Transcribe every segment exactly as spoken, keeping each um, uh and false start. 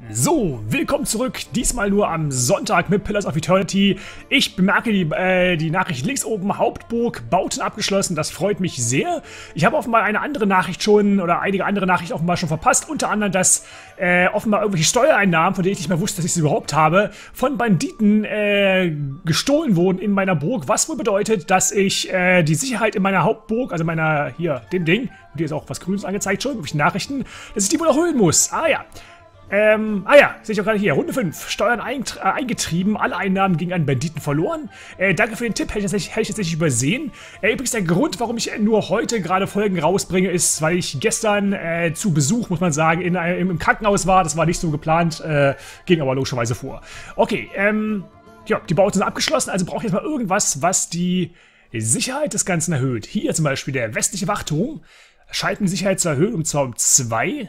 So, willkommen zurück, diesmal nur am Sonntag mit Pillars of Eternity. Ich bemerke die, äh, die Nachricht links oben, Hauptburg, Bauten abgeschlossen, das freut mich sehr. Ich habe offenbar eine andere Nachricht schon, oder einige andere Nachrichten offenbar schon verpasst, unter anderem, dass äh, offenbar irgendwelche Steuereinnahmen, von denen ich nicht mehr wusste, dass ich sie überhaupt habe, von Banditen äh, gestohlen wurden in meiner Burg, was wohl bedeutet, dass ich äh, die Sicherheit in meiner Hauptburg, also meiner, hier, dem Ding, und hier ist auch was Grünes angezeigt schon, irgendwelche Nachrichten, dass ich die wohl erhöhen muss. Ah ja. Ähm, ah ja, sehe ich auch gerade hier. Runde fünf. Steuern äh, eingetrieben. Alle Einnahmen gingen an Banditen verloren. Äh, danke für den Tipp. Hätte ich tatsächlich, hätte ich tatsächlich übersehen. Äh, übrigens der Grund, warum ich nur heute gerade Folgen rausbringe, ist, weil ich gestern äh, zu Besuch, muss man sagen, in, äh, im Krankenhaus war. Das war nicht so geplant. Äh, ging aber logischerweise vor. Okay, ähm, ja, die Bauten sind abgeschlossen. Also brauche ich jetzt mal irgendwas, was die Sicherheit des Ganzen erhöht. Hier zum Beispiel der westliche Wachturm. Scheint die Sicherheit zu erhöhen, und zwar um zwei.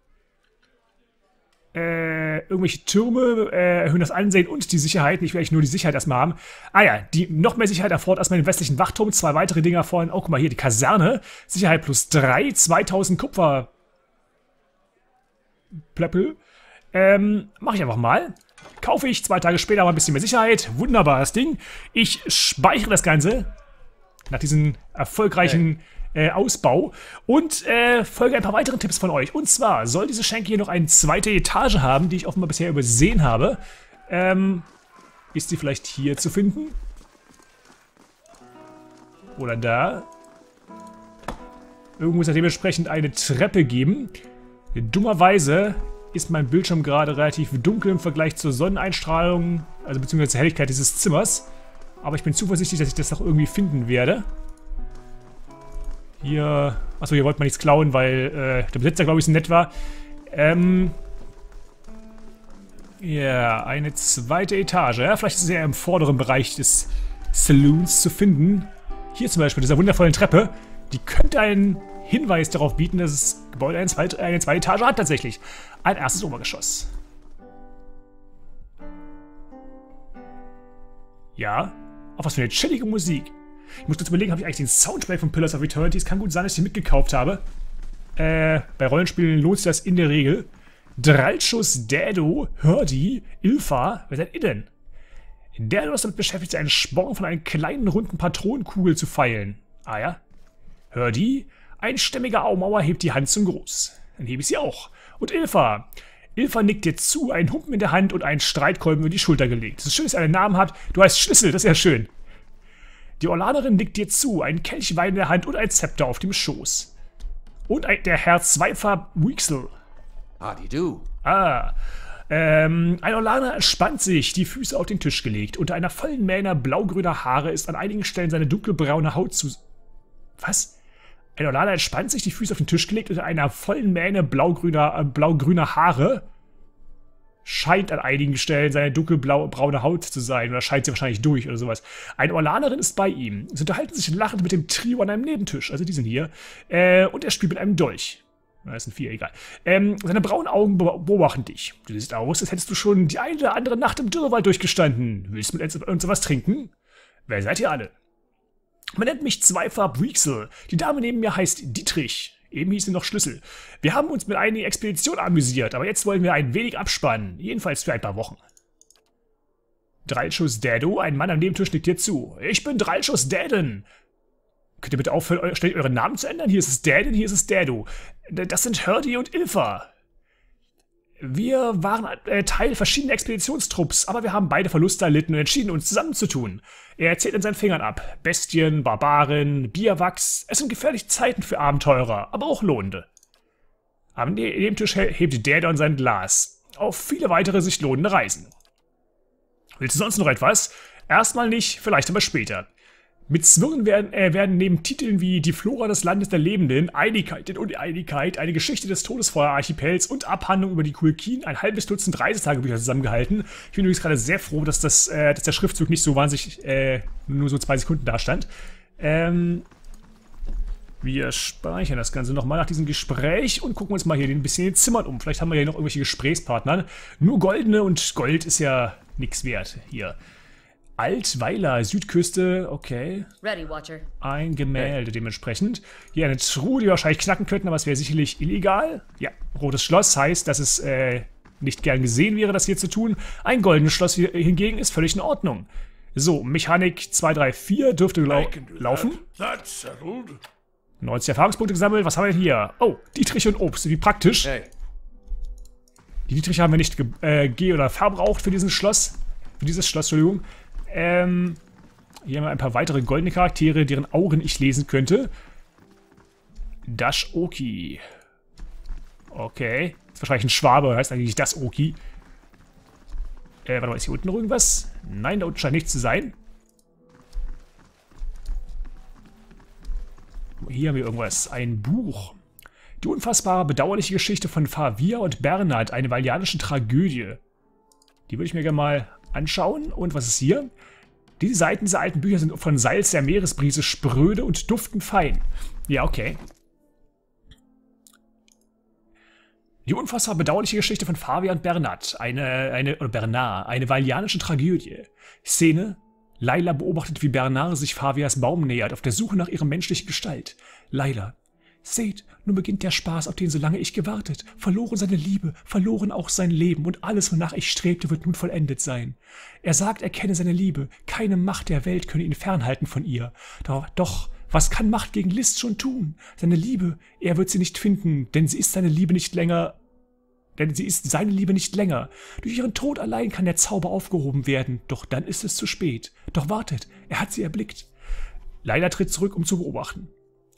Äh, irgendwelche Türme äh, erhöhen das Ansehen und die Sicherheit. Nicht vielleicht nur die Sicherheit erstmal haben. Ah ja, die noch mehr Sicherheit erfordert erstmal den westlichen Wachturm. Zwei weitere Dinger vorhin. Oh, guck mal hier, die Kaserne. Sicherheit plus drei. zweitausend Kupfer. Plöppel. Ähm, mach ich einfach mal. Kaufe ich. Zwei Tage später mal ein bisschen mehr Sicherheit. Wunderbares Ding. Ich speichere das Ganze. Nach diesem erfolgreichen... Hey. Äh, Ausbau und äh, folge ein paar weiteren Tipps von euch. Und zwar soll diese Schenke hier noch eine zweite Etage haben, die ich offenbar bisher übersehen habe. Ähm, ist die vielleicht hier zu finden? Oder da? Irgendwo muss es dementsprechend eine Treppe geben. Dummerweise ist mein Bildschirm gerade relativ dunkel im Vergleich zur Sonneneinstrahlung, also beziehungsweise zur Helligkeit dieses Zimmers. Aber ich bin zuversichtlich, dass ich das noch irgendwie finden werde. Hier, achso, hier wollte man nichts klauen, weil äh, der Besitzer, glaube ich, so nett war. Ähm, ja, yeah, eine zweite Etage. Ja, vielleicht ist es eher im vorderen Bereich des Saloons zu finden. Hier zum Beispiel, dieser wundervollen Treppe. Die könnte einen Hinweis darauf bieten, dass das Gebäude eine zweite, eine zweite Etage hat tatsächlich. Ein erstes Obergeschoss. Ja, auch was für eine chillige Musik. Ich muss kurz überlegen, habe ich eigentlich den Soundtrack von Pillars of Eternity? Es kann gut sein, dass ich den mitgekauft habe. Äh, bei Rollenspielen lohnt sich das in der Regel. Dralchus, Dado, Hördi, Ilfa, wer seid ihr denn? Dado ist damit beschäftigt, einen Sporn von einer kleinen, runden Patronenkugel zu feilen. Ah ja. Hördi, ein stämmiger Aumauer hebt die Hand zum Gruß. Dann hebe ich sie auch. Und Ilfa. Ilfa nickt dir zu, einen Humpen in der Hand und einen Streitkolben über die Schulter gelegt. Es ist schön, dass ihr einen Namen habt. Du heißt Schlüssel, das ist ja schön. Die Orlanerin nickt dir zu, ein Kelch Wein in der Hand und ein Zepter auf dem Schoß. Und ein, der Herr Zweifarb Wixel. Howdy do. Ah. Ähm, ein Orlaner entspannt sich, die Füße auf den Tisch gelegt. Unter einer vollen Mähne blaugrüner Haare ist an einigen Stellen seine dunkelbraune Haut zu... Was? Ein Orlaner entspannt sich, die Füße auf den Tisch gelegt, unter einer vollen Mähne blaugrüner, äh, blaugrüner Haare. Scheint an einigen Stellen seine dunkelbraune Haut zu sein. Oder scheint sie wahrscheinlich durch oder sowas. Eine Orlanerin ist bei ihm. Sie unterhalten sich lachend mit dem Trio an einem Nebentisch. Also die sind hier. Äh, und er spielt mit einem Dolch. Na, das sind vier, egal. Ähm, seine braunen Augen beobachten dich. Du siehst aus, als hättest du schon die eine oder andere Nacht im Dürrewald durchgestanden. Willst du mit uns was trinken? Wer seid ihr alle? Man nennt mich Zweifarb Wixel. Die Dame neben mir heißt Dietrich. Eben hieß sie noch Schlüssel. Wir haben uns mit einigen Expeditionen amüsiert, aber jetzt wollen wir ein wenig abspannen. Jedenfalls für ein paar Wochen. Dralchus Dado, ein Mann am Nebentisch, nickt dir zu. Ich bin Dralchus Daden. Könnt ihr bitte aufhören, ständig euren Namen zu ändern? Hier ist es Daden, hier ist es Dado. Das sind Hördi und Ilfa. Wir waren äh, Teil verschiedener Expeditionstrupps, aber wir haben beide Verluste erlitten und entschieden, uns zusammenzutun. Er erzählt in seinen Fingern ab. Bestien, Barbaren, Bierwachs. Es sind gefährliche Zeiten für Abenteurer, aber auch lohnende. Am Nebentisch hebt Dado sein Glas. Auf viele weitere sich lohnende Reisen. Willst du sonst noch etwas? Erstmal nicht, vielleicht aber später. Mit Zwirren werden, äh, werden neben Titeln wie Die Flora des Landes der Lebenden, Einigkeit in Uneinigkeit, eine Geschichte des Todesfeuer-Archipels und Abhandlung über die Kulkin ein halbes Dutzend Reisetagebücher zusammengehalten. Ich bin übrigens gerade sehr froh, dass, das, äh, dass der Schriftzug nicht so wahnsinnig, äh, nur so zwei Sekunden da stand. Ähm, wir speichern das Ganze nochmal nach diesem Gespräch und gucken uns mal hier ein bisschen in den Zimmern um. Vielleicht haben wir hier noch irgendwelche Gesprächspartner. Nur goldene und Gold ist ja nichts wert hier. Altweiler, Südküste, okay. Ready, Watcher. Ein Gemälde dementsprechend. Hier eine Truhe, die wir wahrscheinlich knacken könnten, aber es wäre sicherlich illegal. Ja, rotes Schloss heißt, dass es äh, nicht gern gesehen wäre, das hier zu tun. Ein goldenes Schloss hier hingegen ist völlig in Ordnung. So, Mechanik zwei, drei, vier dürfte lau laufen. neunzig Erfahrungspunkte gesammelt. Was haben wir denn hier? Oh, Dietrich und Obst. Wie praktisch. Hey. Die Dietrich haben wir nicht äh, G- oder verbraucht für dieses Schloss. Für dieses Schloss, Entschuldigung. Ähm, hier haben wir ein paar weitere goldene Charaktere, deren Augen ich lesen könnte. Dash Oki. Okay. Ist wahrscheinlich ein Schwabe, heißt eigentlich das Oki. Äh, warte mal, ist hier unten noch irgendwas? Nein, da unten scheint nichts zu sein. Hier haben wir irgendwas. Ein Buch. Die unfassbare, bedauerliche Geschichte von Favia und Bernhard, eine valianische Tragödie. Die würde ich mir gerne mal anschauen. Und was ist hier? Diese Seiten dieser alten Bücher sind von Salz der Meeresbrise spröde und duften fein. Ja, okay. Die unfassbar bedauerliche Geschichte von Favia und Bernhard, eine, eine, oder Bernard, eine valianische Tragödie. Szene: Laila beobachtet, wie Bernard sich Favias Baum nähert, auf der Suche nach ihrer menschlichen Gestalt. Laila: Seht, nun beginnt der Spaß, auf den so lange ich gewartet. Verloren seine Liebe, verloren auch sein Leben, und alles, wonach ich strebte, wird nun vollendet sein. Er sagt, er kenne seine Liebe, keine Macht der Welt könne ihn fernhalten von ihr. Doch, doch, was kann Macht gegen List schon tun? Seine Liebe, er wird sie nicht finden, denn sie ist seine Liebe nicht länger... Denn sie ist seine Liebe nicht länger. Durch ihren Tod allein kann der Zauber aufgehoben werden, doch dann ist es zu spät. Doch wartet, er hat sie erblickt. Laila tritt zurück, um zu beobachten.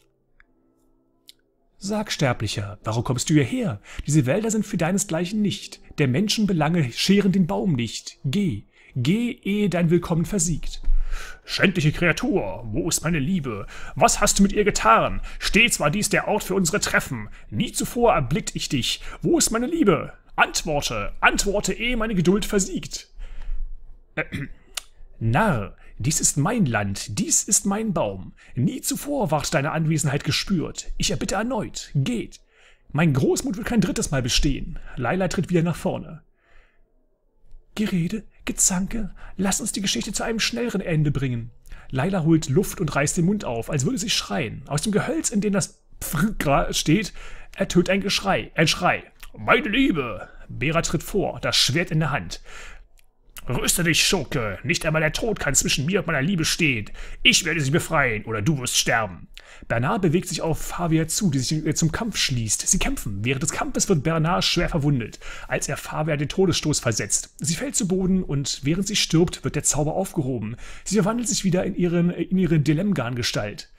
Sag, Sterblicher, warum kommst du hierher? Diese Wälder sind für deinesgleichen nicht. Der Menschen Belange scheren den Baum nicht. Geh, geh, ehe dein Willkommen versiegt. Schändliche Kreatur, wo ist meine Liebe? Was hast du mit ihr getan? Stets war dies der Ort für unsere Treffen. Nie zuvor erblickt ich dich. Wo ist meine Liebe? Antworte, antworte, ehe meine Geduld versiegt. Äh, Narr, dies ist mein Land, dies ist mein Baum. Nie zuvor ward deine Anwesenheit gespürt. Ich erbitte erneut, geht. Mein Großmut wird kein drittes Mal bestehen. Laila tritt wieder nach vorne. Gerede, Gezanke, lass uns die Geschichte zu einem schnelleren Ende bringen. Laila holt Luft und reißt den Mund auf, als würde sie schreien. Aus dem Gehölz, in dem das Pfrgra steht, ertönt ein Geschrei, ein Schrei. Meine Liebe! Bera tritt vor, das Schwert in der Hand. Rüste dich, Schurke! Nicht einmal der Tod kann zwischen mir und meiner Liebe stehen. Ich werde sie befreien, oder du wirst sterben. Bernard bewegt sich auf Favia zu, die sich zum Kampf schließt. Sie kämpfen. Während des Kampfes wird Bernard schwer verwundet, als er Favia den Todesstoß versetzt. Sie fällt zu Boden und während sie stirbt, wird der Zauber aufgehoben. Sie verwandelt sich wieder in, ihren, in ihre Delemgan-Gestalt.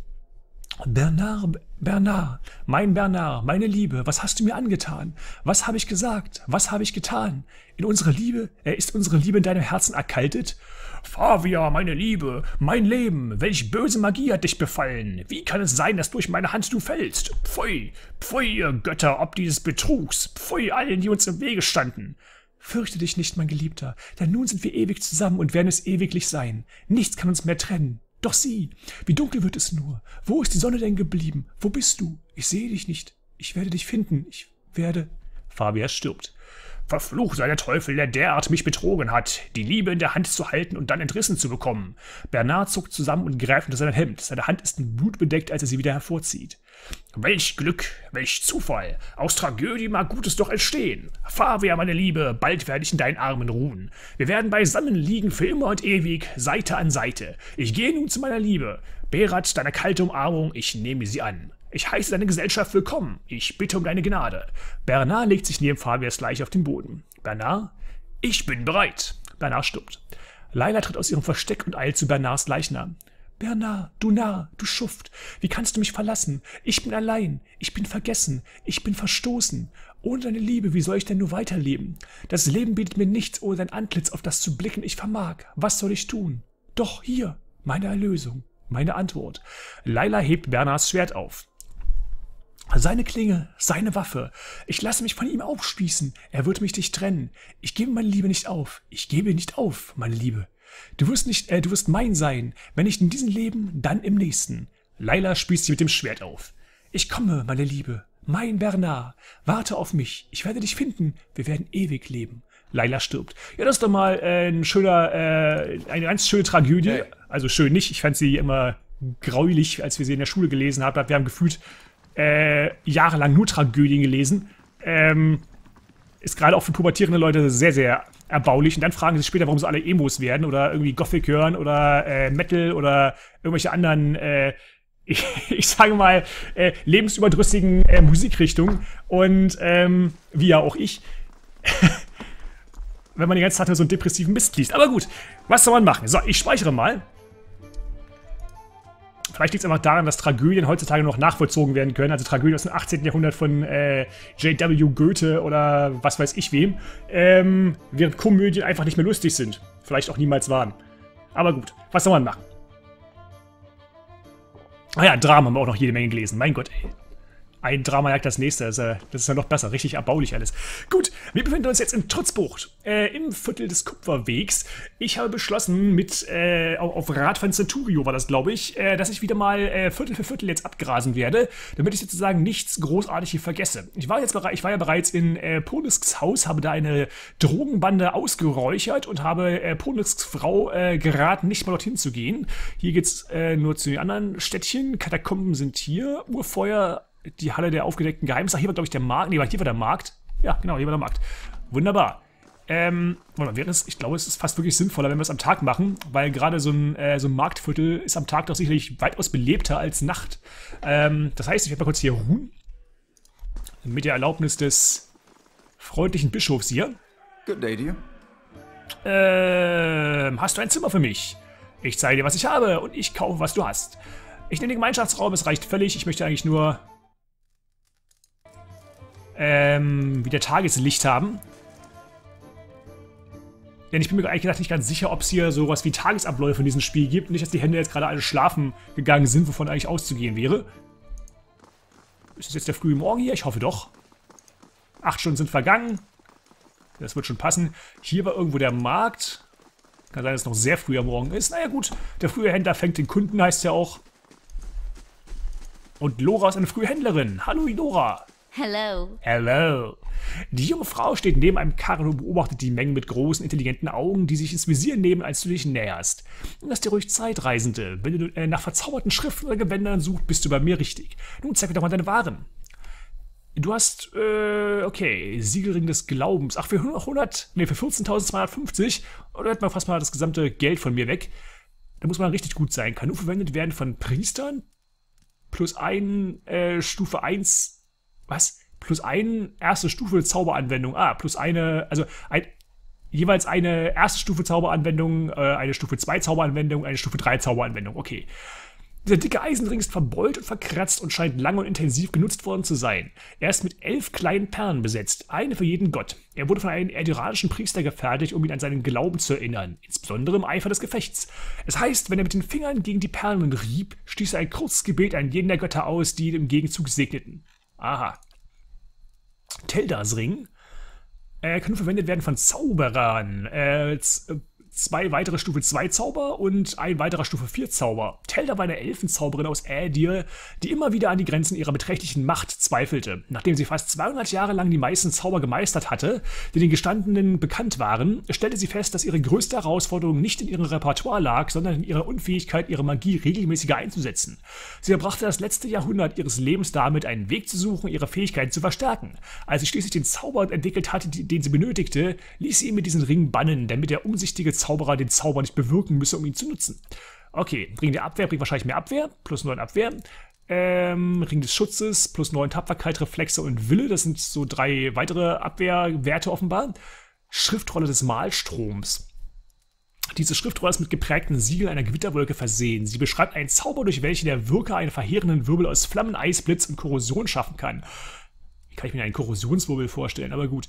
Bernard, Bernard, mein Bernard, meine Liebe, was hast du mir angetan? Was habe ich gesagt? Was habe ich getan? In unserer Liebe, äh, ist unsere Liebe in deinem Herzen erkaltet? Favia, meine Liebe, mein Leben, welch böse Magie hat dich befallen? Wie kann es sein, dass durch meine Hand du fällst? Pfui, pfui, ihr Götter, ob dieses Betrugs, pfui allen, die uns im Wege standen. Fürchte dich nicht, mein Geliebter, denn nun sind wir ewig zusammen und werden es ewiglich sein. Nichts kann uns mehr trennen. Doch sieh, wie dunkel wird es nur. Wo ist die Sonne denn geblieben? Wo bist du? Ich sehe dich nicht. Ich werde dich finden. Ich werde... Favia stirbt. Verflucht sei der Teufel, der derart mich betrogen hat, die Liebe in der Hand zu halten und dann entrissen zu bekommen. Bernard zuckt zusammen und greift unter sein Hemd. Seine Hand ist mit Blut bedeckt, als er sie wieder hervorzieht. Welch Glück, welch Zufall. Aus Tragödie mag Gutes doch entstehen. Favia, meine Liebe, bald werde ich in deinen Armen ruhen. Wir werden beisammen liegen für immer und ewig, Seite an Seite. Ich gehe nun zu meiner Liebe. Berat, deine kalte Umarmung, ich nehme sie an. Ich heiße deine Gesellschaft willkommen. Ich bitte um deine Gnade. Bernard legt sich neben Favias Leiche auf den Boden. Bernard, ich bin bereit. Bernard stirbt. Laila tritt aus ihrem Versteck und eilt zu Bernards Leichnam. Bernard, du Narr, du Schuft, wie kannst du mich verlassen? Ich bin allein, ich bin vergessen, ich bin verstoßen. Ohne deine Liebe, wie soll ich denn nur weiterleben? Das Leben bietet mir nichts, ohne dein Antlitz, auf das zu blicken ich vermag. Was soll ich tun? Doch hier, meine Erlösung, meine Antwort. Laila hebt Bernards Schwert auf. Seine Klinge, seine Waffe. Ich lasse mich von ihm aufspießen. Er wird mich nicht trennen. Ich gebe meine Liebe nicht auf. Ich gebe nicht auf, meine Liebe. Du wirst nicht, äh, du wirst mein sein. Wenn nicht in diesem Leben, dann im nächsten. Laila spießt sie mit dem Schwert auf. Ich komme, meine Liebe. Mein Bernard. Warte auf mich. Ich werde dich finden. Wir werden ewig leben. Laila stirbt. Ja, das ist doch mal äh, ein schöner, äh, eine ganz schöne Tragödie. Hey. Also schön nicht. Ich fand sie immer graulich, als wir sie in der Schule gelesen haben. Wir haben gefühlt Äh, jahrelang nur Tragödien gelesen. Ähm, ist gerade auch für pubertierende Leute sehr, sehr erbaulich. Und dann fragen sie sich später, warum sie alle Emos werden oder irgendwie Gothic hören oder äh, Metal oder irgendwelche anderen, äh, ich, ich sage mal, äh, lebensüberdrüssigen äh, Musikrichtungen. Und ähm, wie ja auch ich, wenn man die ganze Zeit nur so einen depressiven Mist liest. Aber gut, was soll man machen? So, ich speichere mal. Vielleicht liegt es einfach daran, dass Tragödien heutzutage noch nachvollzogen werden können. Also Tragödien aus dem achtzehnten Jahrhundert von äh, J W Goethe oder was weiß ich wem. Ähm, während Komödien einfach nicht mehr lustig sind. Vielleicht auch niemals waren. Aber gut, was soll man machen? Ah ja, Drama haben wir auch noch jede Menge gelesen. Mein Gott, ey. Ein Drama jagt das nächste. Das ist, äh, das ist ja noch besser. Richtig erbaulich alles. Gut, wir befinden uns jetzt in Trutzbucht. Äh, Im Viertel des Kupferwegs. Ich habe beschlossen, mit, äh, auf Rat von Centurio war das, glaube ich, äh, dass ich wieder mal äh, Viertel für Viertel jetzt abgrasen werde, damit ich sozusagen nichts großartig hier vergesse. Ich war, jetzt, ich war ja bereits in äh, Ponisks Haus, habe da eine Drogenbande ausgeräuchert und habe äh, Ponisks Frau äh, geraten, nicht mal dorthin zu gehen. Hier geht's äh, nur zu den anderen Städtchen. Katakomben sind hier. Urfeuer. Die Halle der aufgedeckten Geheimnisse. Ach, hier war, glaube ich, der Markt. Nee, hier war der Markt. Ja, genau, hier war der Markt. Wunderbar. Ähm, wäre es, ich glaube, es ist fast wirklich sinnvoller, wenn wir es am Tag machen, weil gerade so ein, äh, so ein Marktviertel ist am Tag doch sicherlich weitaus belebter als Nacht. Ähm, das heißt, ich werde mal kurz hier ruhen. Mit der Erlaubnis des freundlichen Bischofs hier. Good day to you. Ähm, hast du ein Zimmer für mich? Ich zeige dir, was ich habe und ich kaufe, was du hast. Ich nehme den Gemeinschaftsraum, es reicht völlig. Ich möchte eigentlich nur ähm, wieder Tageslicht haben. Denn ich bin mir eigentlich gedacht nicht ganz sicher, ob es hier sowas wie Tagesabläufe in diesem Spiel gibt. Nicht, dass die Hände jetzt gerade alle schlafen gegangen sind, wovon eigentlich auszugehen wäre. Ist das jetzt der frühe Morgen hier? Ich hoffe doch. Acht Stunden sind vergangen. Das wird schon passen. Hier war irgendwo der Markt. Kann sein, dass es noch sehr früher Morgen ist. Naja gut, der frühe Händler fängt den Kunden, heißt ja auch. Und Lora ist eine frühe Händlerin. Hallo Lora. Hello. Hello. Die junge Frau steht neben einem Karren und beobachtet die Mengen mit großen, intelligenten Augen, die sich ins Visier nehmen, als du dich näherst. Lass dir ruhig Zeit, Reisende. Wenn du äh, nach verzauberten Schriften oder Gewändern suchst, bist du bei mir richtig. Nun zeig mir doch mal deine Waren. Du hast, äh, okay, Siegelring des Glaubens. Ach, für hundert, nee, für vierzehntausendzweihundertfünfzig. Oder hätten wir fast mal das gesamte Geld von mir weg. Da muss man richtig gut sein. Kann nur verwendet werden von Priestern. Plus ein, äh, Stufe eins. Was? Plus eine erste Stufe Zauberanwendung. Ah, plus eine, also ein, jeweils eine erste Stufe Zauberanwendung, äh, eine Stufe zwei Zauberanwendung, eine Stufe drei Zauberanwendung. Okay. Dieser dicke Eisenring ist verbeult und verkratzt und scheint lang und intensiv genutzt worden zu sein. Er ist mit elf kleinen Perlen besetzt, eine für jeden Gott. Er wurde von einem erdyranischen Priester gefertigt, um ihn an seinen Glauben zu erinnern, insbesondere im Eifer des Gefechts. Es heißt, wenn er mit den Fingern gegen die Perlen rieb, stieß er ein kurzes Gebet an jeden der Götter aus, die ihn im Gegenzug segneten. Aha. Teldas Ring äh, kann nur verwendet werden von Zauberern. Äh, zwei weitere Stufe zwei Zauber und ein weiterer Stufe vier Zauber. Telda war eine Elfenzauberin aus Ädir, die immer wieder an die Grenzen ihrer beträchtlichen Macht zweifelte. Nachdem sie fast zweihundert Jahre lang die meisten Zauber gemeistert hatte, die den Gestandenen bekannt waren, stellte sie fest, dass ihre größte Herausforderung nicht in ihrem Repertoire lag, sondern in ihrer Unfähigkeit, ihre Magie regelmäßiger einzusetzen. Sie verbrachte das letzte Jahrhundert ihres Lebens damit, einen Weg zu suchen, ihre Fähigkeiten zu verstärken. Als sie schließlich den Zauber entwickelt hatte, den sie benötigte, ließ sie ihn mit diesem Ring bannen, damit der umsichtige Zauberer den Zauber nicht bewirken müsse, um ihn zu nutzen. Okay, Ring der Abwehr bringt wahrscheinlich mehr Abwehr, plus neun Abwehr. Ähm, Ring des Schutzes, plus neun Tapferkeit, Reflexe und Wille, das sind so drei weitere Abwehrwerte offenbar. Schriftrolle des Malstroms. Diese Schriftrolle ist mit geprägten Siegeln einer Gewitterwolke versehen. Sie beschreibt einen Zauber, durch welchen der Wirker einen verheerenden Wirbel aus Flammen, Eisblitz und Korrosion schaffen kann. Wie kann ich mir einen Korrosionswirbel vorstellen, aber gut.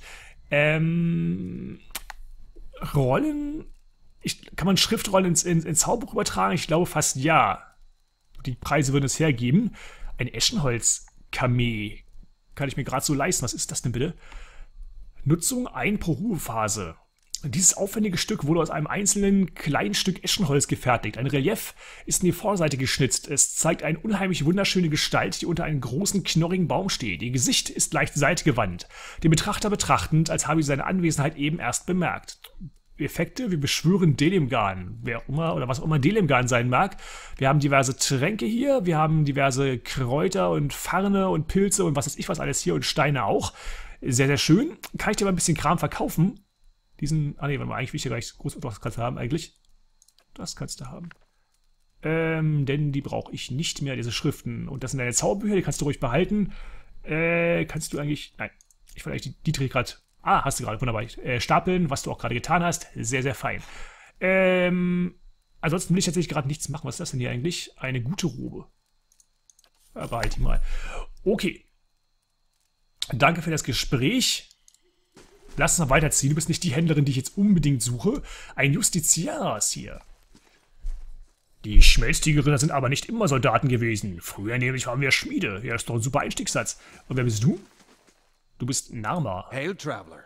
Ähm, Rollen... Ich, kann man Schriftrollen ins, ins, ins Zauberbuch übertragen? Ich glaube fast ja. Die Preise würden es hergeben. Ein Eschenholz-Kamee. Kann ich mir gerade so leisten. Was ist das denn bitte? Nutzung ein pro Ruhephase. Dieses aufwendige Stück wurde aus einem einzelnen kleinen Stück Eschenholz gefertigt. Ein Relief ist in die Vorseite geschnitzt. Es zeigt eine unheimlich wunderschöne Gestalt, die unter einem großen, knorrigen Baum steht. Ihr Gesicht ist leicht seitgewandt. Den Betrachter betrachtend, als habe sie seine Anwesenheit eben erst bemerkt. Effekte, wir beschwören Delimgan, wer auch immer oder was auch immer Delimgan sein mag. Wir haben diverse Tränke hier, wir haben diverse Kräuter und Farne und Pilze und was weiß ich was alles hier und Steine auch. Sehr, sehr schön. Kann ich dir mal ein bisschen Kram verkaufen? Diesen, ah ne, warte mal, eigentlich will ich ja gar nicht groß, was kannst du haben eigentlich? Das kannst du haben. Ähm, denn die brauche ich nicht mehr, diese Schriften. Und das sind deine Zauberbücher, die kannst du ruhig behalten. Äh, kannst du eigentlich, nein, ich wollte eigentlich die, die Trick gerade, ah, hast du gerade, wunderbar. Äh, stapeln, was du auch gerade getan hast, sehr, sehr fein. Ähm, ansonsten will ich tatsächlich gerade nichts machen. Was ist das denn hier eigentlich? Eine gute Robe. Ja, behalte ich mal. Okay. Danke für das Gespräch. Lass uns mal weiterziehen. Du bist nicht die Händlerin, die ich jetzt unbedingt suche. Ein Justiziar ist hier. Die Schmelztigerinnen sind aber nicht immer Soldaten gewesen. Früher nämlich waren wir Schmiede. Ja, das ist doch ein super Einstiegssatz. Und wer bist du? Du bist Narma. Hail, Traveler.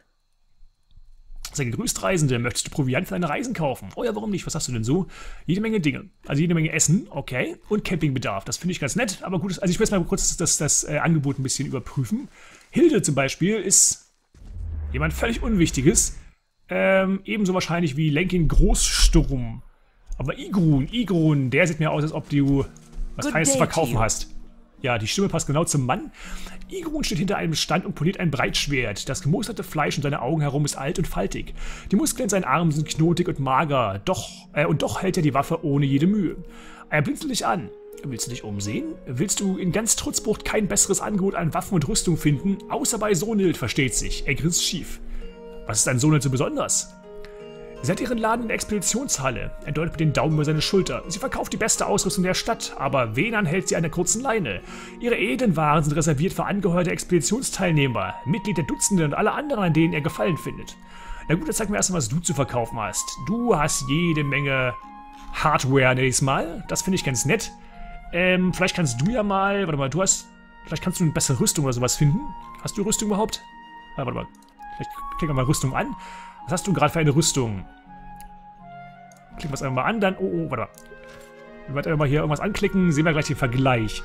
Sehr gegrüßt, Reisende. Möchtest du Proviant für deine Reisen kaufen? Oh ja, warum nicht? Was hast du denn so? Jede Menge Dinge. Also jede Menge Essen, okay. Und Campingbedarf. Das finde ich ganz nett, aber gut. Also ich will jetzt mal kurz das, das, das äh, Angebot ein bisschen überprüfen. Hilde zum Beispiel ist jemand völlig Unwichtiges. Ähm, ebenso wahrscheinlich wie Lenkin Großsturm. Aber Igrun, Igrun, der sieht mir aus, als ob du was Feines zu verkaufen hast. Ja, die Stimme passt genau zum Mann. Igrun steht hinter einem Stand und poliert ein Breitschwert. Das gemusterte Fleisch um seine Augen herum ist alt und faltig. Die Muskeln in seinen Armen sind knotig und mager. Doch, äh, und doch hält er die Waffe ohne jede Mühe. Er blinzelt dich an. Willst du dich umsehen? Willst du in ganz Trutzbrucht kein besseres Angebot an Waffen und Rüstung finden? Außer bei Sonild, versteht sich. Er grinst schief. Was ist an Sonild so besonders? Sie hat ihren Laden in der Expeditionshalle. Er deutet mit dem Daumen über seine Schulter. Sie verkauft die beste Ausrüstung der Stadt, aber wen anhält sie an der kurzen Leine? Ihre edlen Waren sind reserviert für angehörte Expeditionsteilnehmer, Mitglied der Dutzende und alle anderen, an denen er Gefallen findet. Na gut, dann zeig mir erstmal, was du zu verkaufen hast. Du hast jede Menge Hardware, nenne ich es mal. Das finde ich ganz nett. Ähm, vielleicht kannst du ja mal, warte mal, du hast, vielleicht kannst du eine bessere Rüstung oder sowas finden. Hast du Rüstung überhaupt? Ah, warte mal, vielleicht klicken wir mal Rüstung an. Was hast du gerade für eine Rüstung? Klicken wir es einfach mal an, dann... Oh, oh, warte mal. Wenn wir einfach mal hier irgendwas anklicken, sehen wir gleich den Vergleich.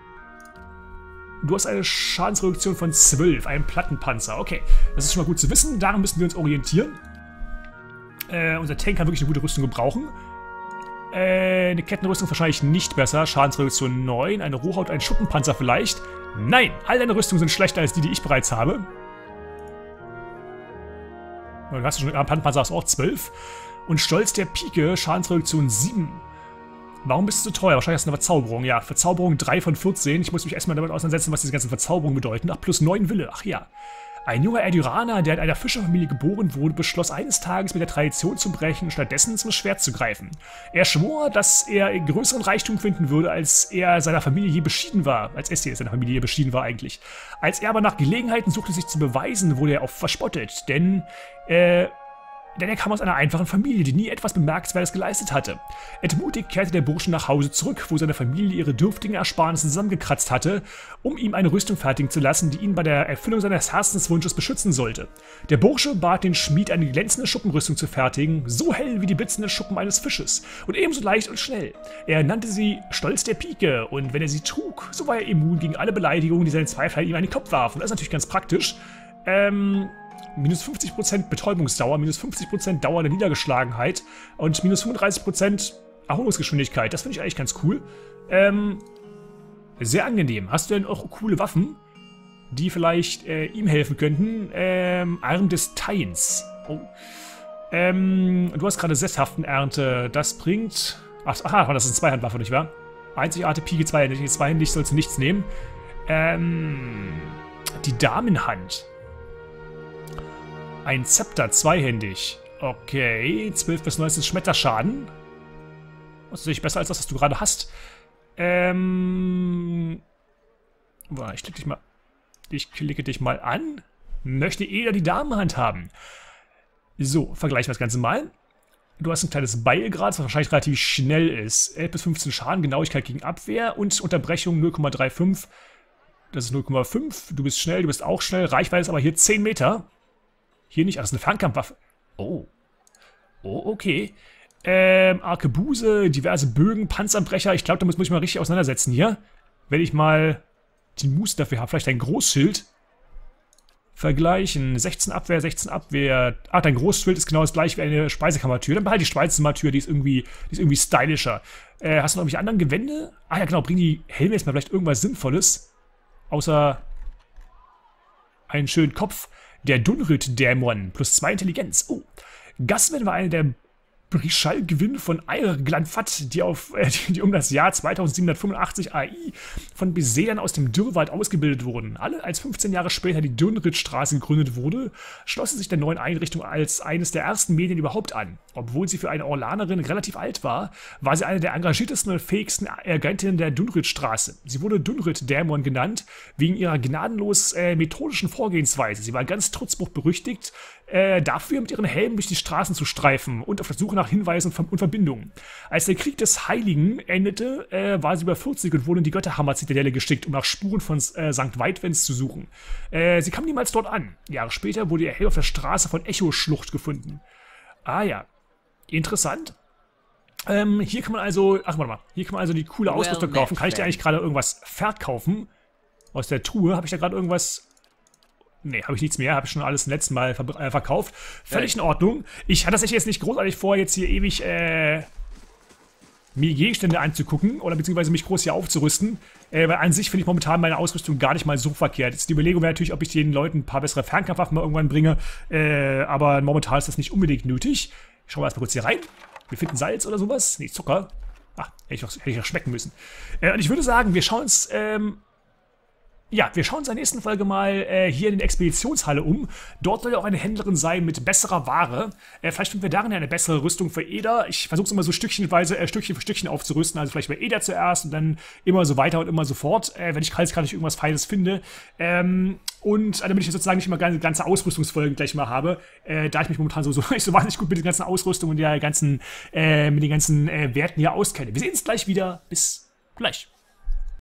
Du hast eine Schadensreduktion von zwölf, einen Plattenpanzer. Okay, das ist schon mal gut zu wissen. Daran müssen wir uns orientieren. Äh, unser Tank kann wirklich eine gute Rüstung gebrauchen. Äh, eine Kettenrüstung ist wahrscheinlich nicht besser. Schadensreduktion neun, eine Rohhaut, ein Schuppenpanzer vielleicht. Nein, all deine Rüstungen sind schlechter als die, die ich bereits habe. Du hast schon, Plattenpanzer hast auch zwölf. Und Stolz der Pike, Schadensreduktion sieben. Warum bist du so teuer? Wahrscheinlich hast du eine Verzauberung. Ja, Verzauberung drei von vierzehn. Ich muss mich erstmal damit auseinandersetzen, was diese ganzen Verzauberungen bedeuten. Ach, plus neun Wille. Ach ja. Ein junger Erduraner, der in einer Fischerfamilie geboren wurde, beschloss eines Tages mit der Tradition zu brechen und stattdessen zum Schwert zu greifen. Er schwor, dass er größeren Reichtum finden würde, als er seiner Familie je beschieden war. Als es hier seiner Familie je beschieden war eigentlich. Als er aber nach Gelegenheiten suchte, sich zu beweisen, wurde er oft verspottet. Denn, äh... Denn er kam aus einer einfachen Familie, die nie etwas Bemerkenswertes geleistet hatte. Entmutigt kehrte der Bursche nach Hause zurück, wo seine Familie ihre dürftigen Ersparnisse zusammengekratzt hatte, um ihm eine Rüstung fertigen zu lassen, die ihn bei der Erfüllung seines Herzenswunsches beschützen sollte. Der Bursche bat den Schmied, eine glänzende Schuppenrüstung zu fertigen, so hell wie die blitzenden Schuppen eines Fisches und ebenso leicht und schnell. Er nannte sie Stolz der Pike und wenn er sie trug, so war er immun gegen alle Beleidigungen, die seine Zweifel ihm an den Kopf warfen. Das ist natürlich ganz praktisch. Ähm... minus fünfzig Prozent Betäubungsdauer, minus fünfzig Prozent Dauer der Niedergeschlagenheit und minus fünfunddreißig Prozent Erholungsgeschwindigkeit. Das finde ich eigentlich ganz cool. Ähm, sehr angenehm. Hast du denn auch coole Waffen, die vielleicht äh, ihm helfen könnten? Ähm, Arm des Teins. Oh. Ähm, du hast gerade Sesshaftenernte. Das bringt... Ach, aha, das ist eine Zweihandwaffe, nicht wahr? Einzigartige Pike, zweihändig. Zweihändig sollst du nichts nehmen. Ähm, die Damenhand. Ein Zepter, zweihändig. Okay, zwölf bis neunzehn Schmetterschaden. Das ist natürlich besser als das, was du gerade hast. Ähm... Ich klicke dich mal... Ich klicke dich mal an. Möchte jeder die Damenhand haben. So, vergleichen wir das Ganze mal. Du hast ein kleines Beilgrad, was wahrscheinlich relativ schnell ist. elf bis fünfzehn Schaden, Genauigkeit gegen Abwehr und Unterbrechung null Komma fünfunddreißig. Das ist null Komma fünf. Du bist schnell, du bist auch schnell. Reichweite ist aber hier zehn Meter. Hier nicht, ah, das ist eine Fernkampfwaffe. Oh. Oh, okay. Ähm, Arkebuse, diverse Bögen, Panzerbrecher. Ich glaube, da muss ich mal richtig auseinandersetzen hier. Wenn ich mal die Muße dafür habe. Vielleicht ein Großschild. Vergleichen. sechzehn Abwehr, sechzehn Abwehr. Ah, dein Großschild ist genau das gleiche wie eine Speisekammertür. Dann behalte die Speisekammertür, die ist irgendwie, die ist irgendwie stylischer. Äh, hast du noch irgendwelche anderen Gewände? Ah ja, genau. Bringen die Helme jetzt mal vielleicht irgendwas Sinnvolles. Außer... einen schönen Kopf. Der Dunrit-Dämon, plus zwei Intelligenz. Oh. Gasman war einer der Brichal-Gewinn von Eir Glanfat, die, auf, äh, die, die um das Jahr zweitausendsiebenhundertfünfundachtzig A I von Besedern aus dem Dürrwald ausgebildet wurden. Alle als fünfzehn Jahre später die Dürnrittstraße gegründet wurde, schlossen sich der neuen Einrichtung als eines der ersten Medien überhaupt an. Obwohl sie für eine Orlanerin relativ alt war, war sie eine der engagiertesten und fähigsten Agentinnen der Dunrittstraße. Sie wurde Dunrit-Dämon genannt, wegen ihrer gnadenlos äh, methodischen Vorgehensweise. Sie war ganz Trutzbuch berüchtigt, äh, dafür mit ihren Helmen durch die Straßen zu streifen und auf der Suche nach Hinweisen und Verbindungen. Als der Krieg des Heiligen endete, äh, war sie über vierzig und wurde in die Götterhammer-Zitadelle geschickt, um nach Spuren von äh, Sankt Weidwens zu suchen. Äh, sie kam niemals dort an. Jahre später wurde ihr Helm auf der Straße von Echo-Schlucht gefunden. Ah ja, interessant. Ähm, hier kann man also, ach warte mal, hier kann man also die coole Ausrüstung kaufen. Kann ich dir eigentlich gerade irgendwas verkaufen? Aus der Truhe, habe ich da gerade irgendwas... Nee, habe ich nichts mehr. Habe ich schon alles im letzten Mal ver äh, verkauft. Völlig in Ordnung. Ich hatte tatsächlich jetzt nicht großartig vor, jetzt hier ewig äh, mir Gegenstände anzugucken oder beziehungsweise mich groß hier aufzurüsten. Äh, weil an sich finde ich momentan meine Ausrüstung gar nicht mal so verkehrt. Jetzt die Überlegung wäre natürlich, ob ich den Leuten ein paar bessere Fernkampfwaffen mal irgendwann bringe. Äh, aber momentan ist das nicht unbedingt nötig. Schauen wir erstmal kurz hier rein. Wir finden Salz oder sowas. Nee, Zucker. Ach, hätte ich auch, hätte ich auch schmecken müssen. Äh, und ich würde sagen, wir schauen uns... Ähm, Ja, wir schauen uns in der nächsten Folge mal äh, hier in der Expeditionshalle um. Dort soll ja auch eine Händlerin sein mit besserer Ware. Äh, vielleicht finden wir darin eine bessere Rüstung für Eder. Ich versuche es immer so stückchenweise, äh, Stückchen für Stückchen aufzurüsten. Also vielleicht bei Eder zuerst und dann immer so weiter und immer so fort. Äh, wenn ich gerade nicht irgendwas Feines finde. Ähm, und äh, damit ich sozusagen nicht immer ganze, ganze Ausrüstungsfolgen gleich mal habe, äh, da ich mich momentan so, so, so wahnsinnig gut mit der ganzen Ausrüstung und der ganzen, äh, mit den ganzen äh, Werten hier auskenne. Wir sehen uns gleich wieder. Bis gleich.